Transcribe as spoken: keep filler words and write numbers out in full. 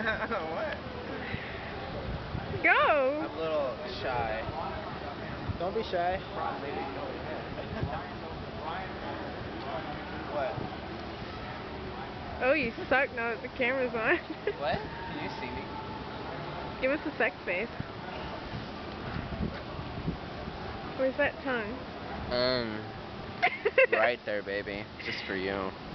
What? Go! I'm a little shy. Don't be shy. What? Oh, you suck now that the camera's on. What? Can you see me? Give us a sex face. Where's that tongue? Um, right there, baby. Just for you.